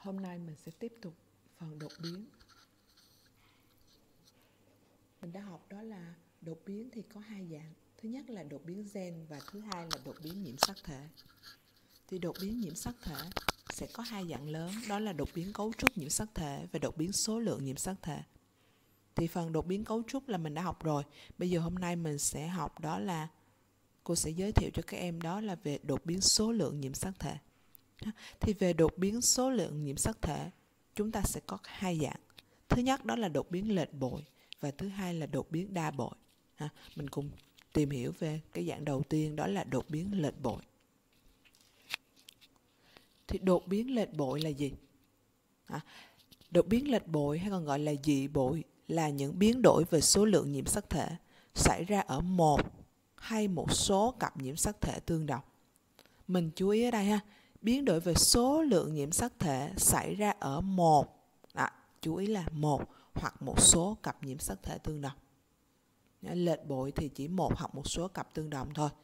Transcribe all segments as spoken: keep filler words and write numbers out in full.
Hôm nay mình sẽ tiếp tục phần đột biến. Mình đã học đó là đột biến thì có hai dạng. Thứ nhất là đột biến gen và thứ hai là đột biến nhiễm sắc thể. Thì đột biến nhiễm sắc thể sẽ có hai dạng lớn, đó là đột biến cấu trúc nhiễm sắc thể và đột biến số lượng nhiễm sắc thể. Thì phần đột biến cấu trúc là mình đã học rồi. Bây giờ hôm nay mình sẽ học đó là cô sẽ giới thiệu cho các em đó là về đột biến số lượng nhiễm sắc thể. Thì về đột biến số lượng nhiễm sắc thể, chúng ta sẽ có hai dạng. Thứ nhất đó là đột biến lệch bội và thứ hai là đột biến đa bội. Ha, mình cùng tìm hiểu về cái dạng đầu tiên đó là đột biến lệch bội. Thì đột biến lệch bội là gì? À, đột biến lệch bội hay còn gọi là dị bội là những biến đổi về số lượng nhiễm sắc thể xảy ra ở một hay một số cặp nhiễm sắc thể tương đồng. Mình chú ý ở đây ha, biến đổi về số lượng nhiễm sắc thể xảy ra ở một, à, chú ý là một hoặc một số cặp nhiễm sắc thể tương đồng. Lệch bội thì chỉ một hoặc một số cặp tương đồng thôi.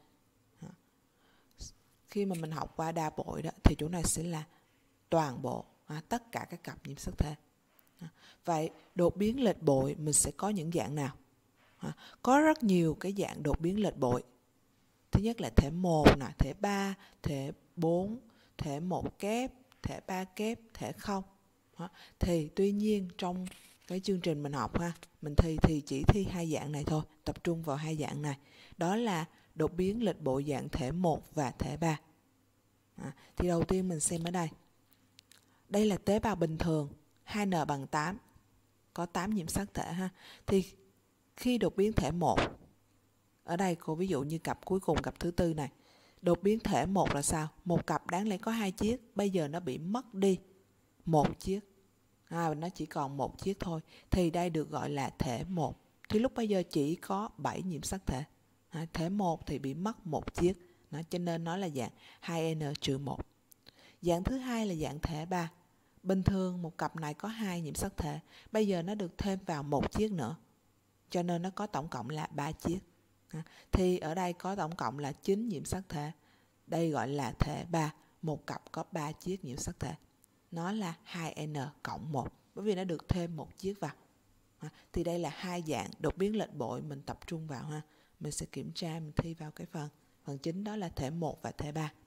Khi mà mình học qua đa bội đó thì chỗ này sẽ là toàn bộ, à, tất cả các cặp nhiễm sắc thể. Vậy đột biến lệch bội mình sẽ có những dạng nào? À, có rất nhiều cái dạng đột biến lệch bội. Thứ nhất là thể một, nè, thể ba, thể bốn, thể một kép, thể ba kép, thể không. Thì tuy nhiên trong cái chương trình mình học ha, mình thi thì chỉ thi hai dạng này thôi, tập trung vào hai dạng này. Đó là đột biến lệch bội dạng thể một và thể ba. À, thì đầu tiên mình xem ở đây. Đây là tế bào bình thường, hai N bằng tám, có tám nhiễm sắc thể ha. Thì khi đột biến thể một, ở đây cô ví dụ như cặp cuối cùng, cặp thứ tư này, đột biến thể một là sao? Một cặp đáng lẽ có hai chiếc, bây giờ nó bị mất đi một chiếc, à, nó chỉ còn một chiếc thôi, thì đây được gọi là thể một. Thì lúc bây giờ chỉ có bảy nhiễm sắc thể, à, thể một thì bị mất một chiếc, nó cho nên nó là dạng hai N trừ một. Dạng thứ hai là dạng thể ba. Bình thường một cặp này có hai nhiễm sắc thể, bây giờ nó được thêm vào một chiếc nữa, cho nên nó có tổng cộng là ba chiếc. À, thì ở đây có tổng cộng là chín nhiễm sắc thể. Đây gọi là thể ba, một cặp có ba chiếc nhiễm sắc thể. Nó là hai N cộng một, bởi vì nó được thêm một chiếc vào. À, thì đây là hai dạng đột biến lệch bội mình tập trung vào ha. Mình sẽ kiểm tra, mình thi vào cái phần phần chính đó là thể một và thể ba.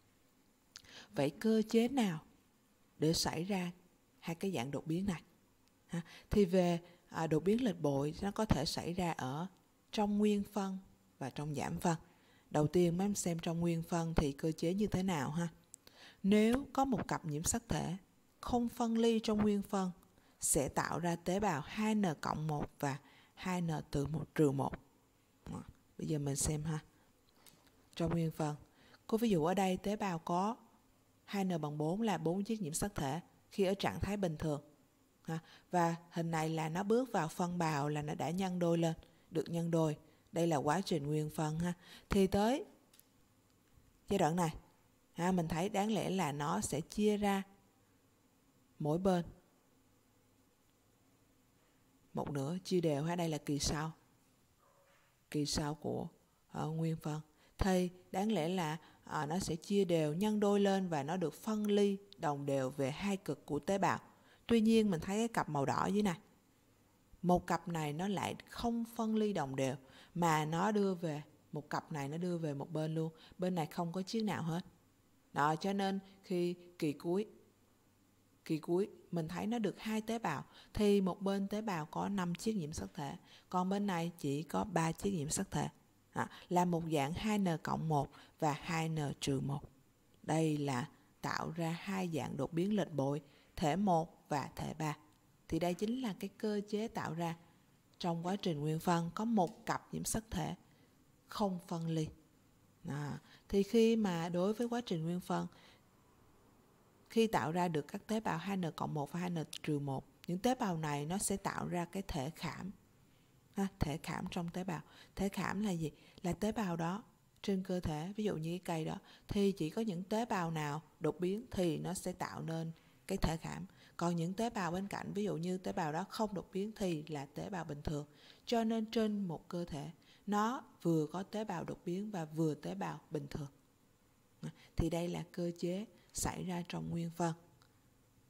Vậy cơ chế nào để xảy ra hai cái dạng đột biến này? Ha, thì về à, đột biến lệch bội nó có thể xảy ra ở trong nguyên phân và trong giảm phân. Đầu tiên mấy em xem trong nguyên phân thì cơ chế như thế nào ha. Nếu có một cặp nhiễm sắc thể không phân ly trong nguyên phân sẽ tạo ra tế bào hai N cộng một và hai N từ một trừ một. À, bây giờ mình xem ha. Trong nguyên phân, cô ví dụ ở đây tế bào có hai N bằng bốn là bốn chiếc nhiễm sắc thể khi ở trạng thái bình thường. À, và hình này là nó bước vào phân bào là nó đã nhân đôi lên, được nhân đôi. Đây là quá trình nguyên phân ha. Thì tới giai đoạn này, à, mình thấy đáng lẽ là nó sẽ chia ra mỗi bên một nửa, chia đều ha. Đây là kỳ sau, kỳ sau của uh, nguyên phân. Thì đáng lẽ là uh, nó sẽ chia đều, nhân đôi lên và nó được phân ly đồng đều về hai cực của tế bào. Tuy nhiên mình thấy cái cặp màu đỏ dưới này, một cặp này nó lại không phân ly đồng đều mà nó đưa về, một cặp này nó đưa về một bên luôn, bên này không có chiếc nào hết. Đó, cho nên khi kỳ cuối kỳ cuối mình thấy nó được hai tế bào thì một bên tế bào có năm chiếc nhiễm sắc thể, còn bên này chỉ có ba chiếc nhiễm sắc thể. À, là một dạng hai N cộng một và hai N trừ một. Đây là tạo ra hai dạng đột biến lệch bội, thể một và thể ba. Thì đây chính là cái cơ chế tạo ra trong quá trình nguyên phân có một cặp nhiễm sắc thể không phân ly. À, thì khi mà đối với quá trình nguyên phân, khi tạo ra được các tế bào hai N cộng một và hai N trừ một, những tế bào này nó sẽ tạo ra cái thể khảm. À, thể khảm trong tế bào. Thể khảm là gì? Là tế bào đó trên cơ thể, ví dụ như cái cây đó, thì chỉ có những tế bào nào đột biến thì nó sẽ tạo nên cái thể khảm. Còn những tế bào bên cạnh, ví dụ như tế bào đó không đột biến thì là tế bào bình thường. Cho nên trên một cơ thể, nó vừa có tế bào đột biến và vừa tế bào bình thường. Thì đây là cơ chế xảy ra trong nguyên phân.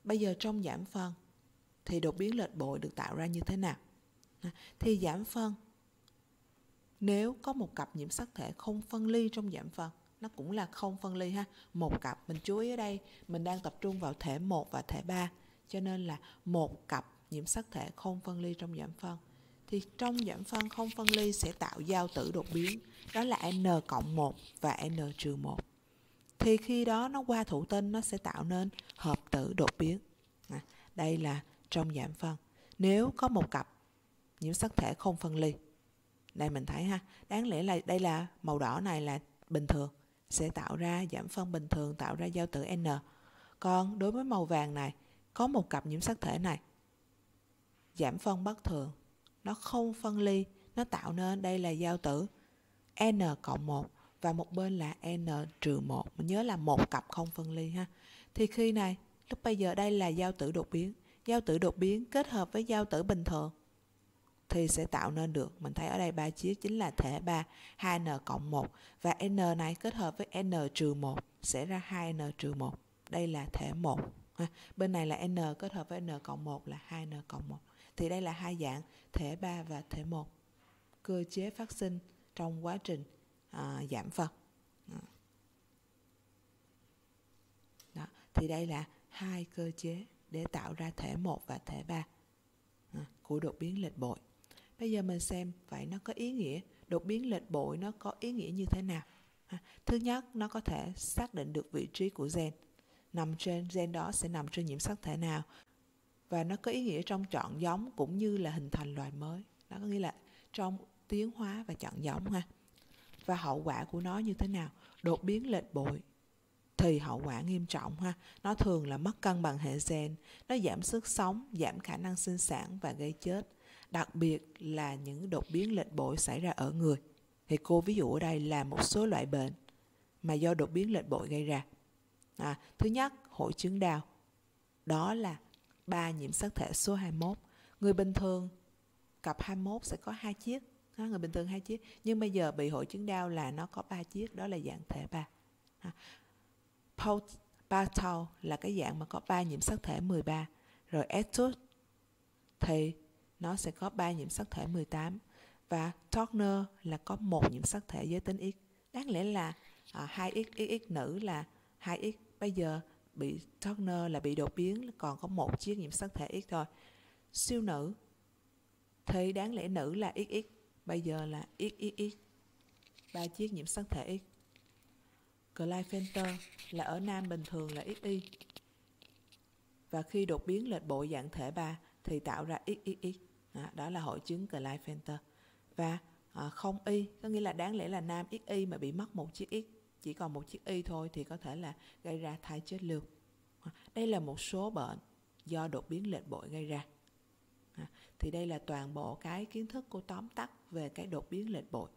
bây giờ trong giảm phân thì đột biến lệch bội được tạo ra như thế nào? Thì giảm phân, nếu có một cặp nhiễm sắc thể không phân ly trong giảm phân, nó cũng là không phân ly ha, một cặp, mình chú ý ở đây mình đang tập trung vào thể một và thể ba, cho nên là một cặp nhiễm sắc thể không phân ly trong giảm phân. Thì trong giảm phân không phân ly sẽ tạo giao tử đột biến, đó là N cộng một và N trừ một. Thì khi đó nó qua thụ tinh nó sẽ tạo nên hợp tử đột biến. À, đây là trong giảm phân. Nếu có một cặp nhiễm sắc thể không phân ly, đây mình thấy ha, đáng lẽ là đây là màu đỏ này là bình thường, sẽ tạo ra giảm phân bình thường, tạo ra giao tử N. Còn đối với màu vàng này, có một cặp nhiễm sắc thể này giảm phân bất thường, nó không phân ly, nó tạo nên đây là giao tử N cộng một và một bên là N trừ một. Mình nhớ là một cặp không phân ly ha. Thì khi này, lúc bây giờ đây là giao tử đột biến. Giao tử đột biến kết hợp với giao tử bình thường thì sẽ tạo nên được, mình thấy ở đây ba chiếc chính là thể ba, hai N cộng một, và N này kết hợp với N trừ một sẽ ra hai N trừ một. Đây là thể một. Bên này là N kết hợp với N cộng một là hai N cộng một. Thì đây là hai dạng thể ba và thể một. Cơ chế phát sinh trong quá trình à, giảm phân. Đó. Thì đây là hai cơ chế để tạo ra thể một và thể ba à, của đột biến lệch bội. Bây giờ mình xem vậy nó có ý nghĩa, đột biến lệch bội nó có ý nghĩa như thế nào? À, thứ nhất, nó có thể xác định được vị trí của gen, nằm trên gen đó sẽ nằm trên nhiễm sắc thể nào, và nó có ý nghĩa trong chọn giống cũng như là hình thành loài mới. Đó có nghĩa là trong tiến hóa và chọn giống ha. Và hậu quả của nó như thế nào? Đột biến lệch bội thì hậu quả nghiêm trọng ha. Nó thường là mất cân bằng hệ gen, nó giảm sức sống, giảm khả năng sinh sản và gây chết. Đặc biệt là những đột biến lệch bội xảy ra ở người. Thì cô ví dụ ở đây là một số loại bệnh mà do đột biến lệch bội gây ra. À, thứ nhất, hội chứng đau. Đó là ba nhiễm sắc thể số hai mươi mốt. Người bình thường cặp hai mươi mốt sẽ có hai chiếc, người bình thường hai chiếc, nhưng bây giờ bị hội chứng đau là nó có ba chiếc, đó là dạng thể ba. Barthol là cái dạng mà có ba nhiễm sắc thể mười ba, rồi Etude thì nó sẽ có ba nhiễm sắc thể mười tám, và Turner là có một nhiễm sắc thể giới tính X. Đáng lẽ là à, hai x x x nữ là hai x, bây giờ bị Turner là bị đột biến còn có một chiếc nhiễm sắc thể X thôi. Siêu nữ thì đáng lẽ nữ là ích ích, bây giờ là ích ích ích, ba chiếc nhiễm sắc thể X. Klinefelter là ở nam bình thường là ích y, và khi đột biến lệch bội dạng thể ba thì tạo ra ích ích ích. À, đó là hội chứng Klinefelter. Và à, không y, có nghĩa là đáng lẽ là nam ích y mà bị mất một chiếc X, chỉ còn một chiếc Y thôi thì có thể là gây ra thai chết lưu. À, đây là một số bệnh do đột biến lệch bội gây ra. À, thì đây là toàn bộ cái kiến thức cô tóm tắt về cái đột biến lệch bội.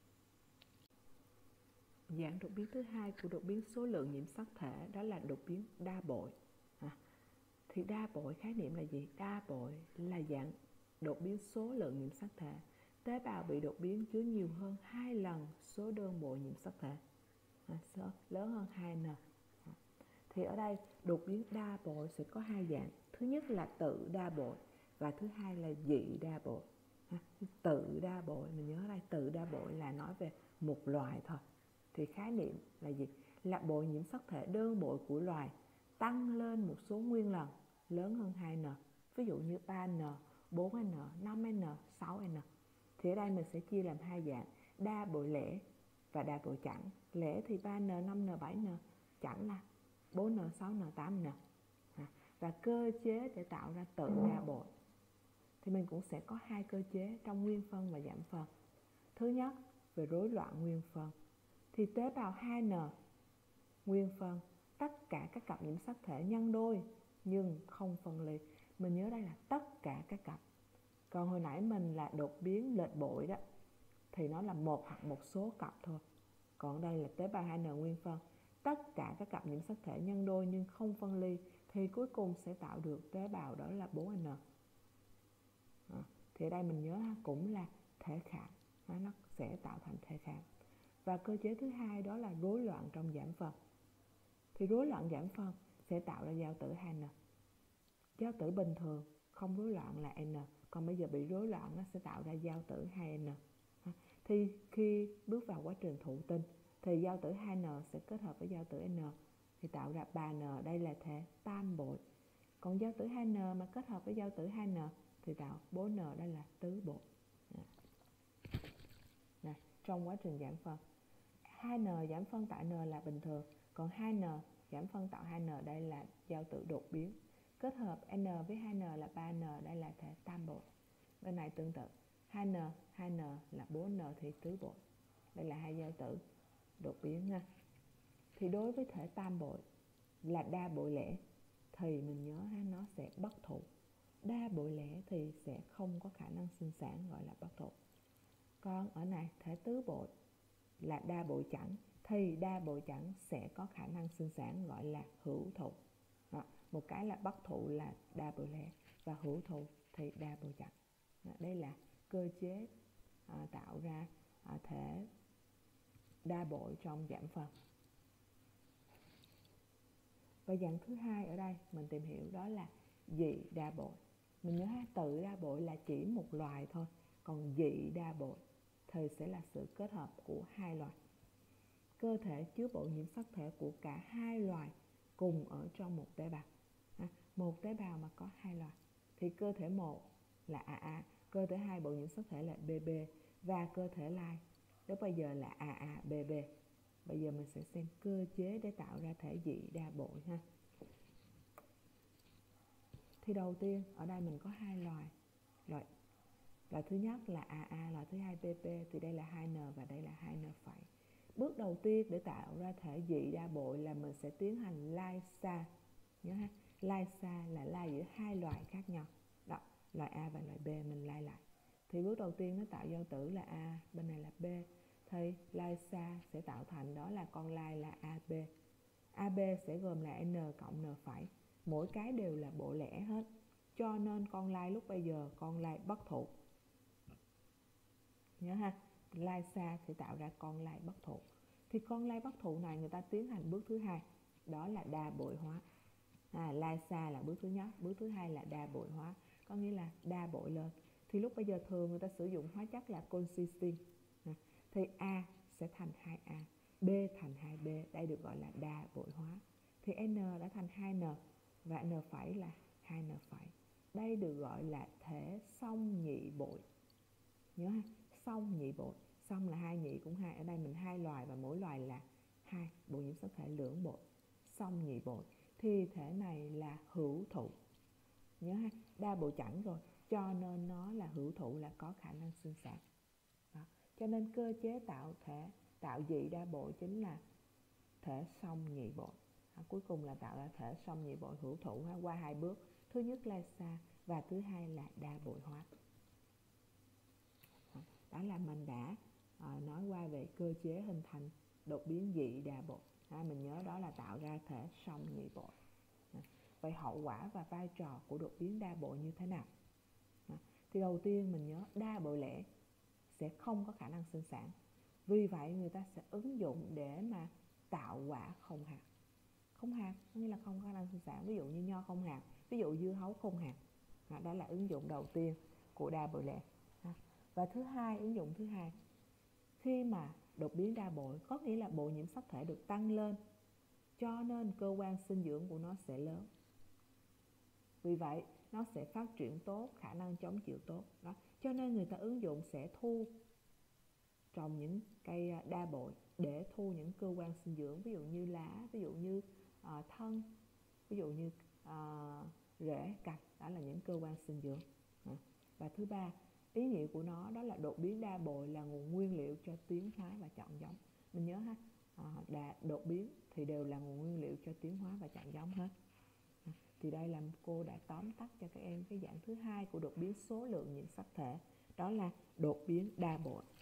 Dạng đột biến thứ hai của đột biến số lượng nhiễm sắc thể đó là đột biến đa bội. À, thì đa bội khái niệm là gì? Đa bội là dạng đột biến số lượng nhiễm sắc thể. Tế bào bị đột biến chứa nhiều hơn hai lần số đơn bội nhiễm sắc thể, à, số lớn hơn hai N. À, thì ở đây đột biến đa bội sẽ có hai dạng. Thứ nhất là tự đa bội và thứ hai là dị đa bội. À, tự đa bội, mình nhớ đây, tự đa bội là nói về một loài thôi. Thì khái niệm là gì? Là bội nhiễm sắc thể đơn bội của loài tăng lên một số nguyên lần lớn hơn hai N. Ví dụ như ba N, bốn N, năm N, sáu N. Thì ở đây mình sẽ chia làm hai dạng, đa bội lẻ và đa bội chẵn. Lẻ thì ba N, năm N, bảy N, chẵn là bốn N, sáu N, tám N. À, và cơ chế để tạo ra tự đa bội thì mình cũng sẽ có hai cơ chế trong nguyên phân và giảm phân. Thứ nhất, về rối loạn nguyên phân. Thì tế bào hai N nguyên phân, tất cả các cặp nhiễm sắc thể nhân đôi nhưng không phân ly. Mình nhớ đây là tất cả các cặp. Còn hồi nãy mình là đột biến lệch bội đó, thì nó là một hoặc một số cặp thôi. Còn đây là tế bào hai N nguyên phân, tất cả các cặp nhiễm sắc thể nhân đôi nhưng không phân ly, thì cuối cùng sẽ tạo được tế bào đó là bốn N. À, thì ở đây mình nhớ cũng là thể khảm, nó sẽ tạo thành thể khảm. Và cơ chế thứ hai đó là rối loạn trong giảm phân. Thì rối loạn giảm phân sẽ tạo ra giao tử hai N. Giao tử bình thường không rối loạn là N, còn bây giờ bị rối loạn nó sẽ tạo ra giao tử hai N. Thì khi bước vào quá trình thụ tinh thì giao tử hai N sẽ kết hợp với giao tử N thì tạo ra ba N, đây là thể tam bội. Còn giao tử hai N mà kết hợp với giao tử hai N thì tạo bốn N, đây là tứ bội. Này, trong quá trình giảm phân, hai N giảm phân tạo N là bình thường, còn hai N giảm phân tạo hai N đây là giao tử đột biến. Kết hợp N với hai N là ba N, đây là thể tam bội. Bên này tương tự, hai N, hai N là bốn N thì tứ bội. Đây là hai giao tử đột biến nha. Thì đối với thể tam bội là đa bội lẻ thì mình nhớ ha, nó sẽ bất thụ. Đa bội lẻ thì sẽ không có khả năng sinh sản, gọi là bất thụ. Còn ở này thể tứ bội là đa bội chẵn thì đa bội chẵn sẽ có khả năng sinh sản, gọi là hữu thụ. Đó, một cái là bất thụ là đa bội lẻ và hữu thụ thì đa bội chẵn. Đó, đây là cơ chế à, tạo ra à, thể đa bội trong giảm phân. Và dạng thứ hai ở đây mình tìm hiểu đó là dị đa bội. Mình nhớ tự đa bội là chỉ một loài thôi, còn dị đa bội thì sẽ là sự kết hợp của hai loài. Cơ thể chứa bộ nhiễm sắc thể của cả hai loài cùng ở trong một tế bào. À, một tế bào mà có hai loài thì cơ thể một là a a, cơ thể hai bộ nhiễm sắc thể là bê bê và cơ thể lai lúc bây giờ là a a bê bê. Bây giờ mình sẽ xem cơ chế để tạo ra thể dị đa bội ha. Thì đầu tiên ở đây mình có hai loài. Loại loại thứ nhất là a a, loại thứ hai bê bê, thì đây là hai N và đây là hai N phẩy. Bước đầu tiên để tạo ra thể dị đa bội là mình sẽ tiến hành lysa. Nhớ ha, lysa là lai giữa hai loài khác nhau. Đó, loại A và loại B mình lai lại. Thì bước đầu tiên nó tạo giao tử là A, bên này là B. Thì lysa sẽ tạo thành đó là con lai là a bê. a bê sẽ gồm là N cộng N phẩy. Mỗi cái đều là bộ lẻ hết. Cho nên con lai lúc bây giờ con lai bất thụ. Nhớ ha, lysa sẽ tạo ra con lai bất thụ. Thì con lai bất thụ này người ta tiến hành bước thứ hai, đó là đa bội hóa. À, lysa là bước thứ nhất, bước thứ hai là đa bội hóa, có nghĩa là đa bội lên. Thì lúc bây giờ thường người ta sử dụng hóa chất là colchicine. À, thì A sẽ thành hai A, B thành hai B, đây được gọi là đa bội hóa. Thì N đã thành hai N và N phẩy là hai N phẩy. Đây được gọi là thể song nhị bội. Nhớ ha, song nhị bội. Song là hai, nhị cũng hai. Ở đây mình hai loài và mỗi loài là hai bộ nhiễm sắc thể lưỡng bội. Song nhị bội. Thì thể này là hữu thụ. Nhớ ha, đa bội chẵn rồi, cho nên nó là hữu thụ, là có khả năng sinh sản. Đó. Cho nên cơ chế tạo thể tạo dị đa bội chính là thể song nhị bội. À, cuối cùng là tạo ra thể song nhị bội hữu thụ ha, qua hai bước. Thứ nhất lysa và thứ hai là đa bội hóa. Đó là mình đã à, nói qua về cơ chế hình thành đột biến dị đa bội. À, mình nhớ đó là tạo ra thể song nhị bội. À, vậy hậu quả và vai trò của đột biến đa bội như thế nào? À, thì đầu tiên mình nhớ đa bội lẻ sẽ không có khả năng sinh sản. Vì vậy người ta sẽ ứng dụng để mà tạo quả không hạt. Không hạt nghĩa là không có khả năng sinh sản, ví dụ như nho không hạt, ví dụ dưa hấu không hạt. À, đó là ứng dụng đầu tiên của đa bội lẻ. À, và thứ hai, ứng dụng thứ hai, khi mà đột biến đa bội có nghĩa là bộ nhiễm sắc thể được tăng lên, cho nên cơ quan sinh dưỡng của nó sẽ lớn. Vì vậy nó sẽ phát triển tốt, khả năng chống chịu tốt. Đó. Cho nên người ta ứng dụng sẽ thu trồng những cây đa bội để thu những cơ quan sinh dưỡng, ví dụ như lá, ví dụ như uh, thân, ví dụ như uh, rễ, cành, đó là những cơ quan sinh dưỡng. Uh. Và thứ ba, ý nghĩa của nó đó là đột biến đa bội là nguồn nguyên liệu cho tiến hóa và chọn giống. Mình nhớ ha, uh, đa, đột biến thì đều là nguồn nguyên liệu cho tiến hóa và chọn giống hết. Uh. Thì đây là cô đã tóm tắt cho các em cái dạng thứ hai của đột biến số lượng nhiễm sắc thể, đó là đột biến đa bội.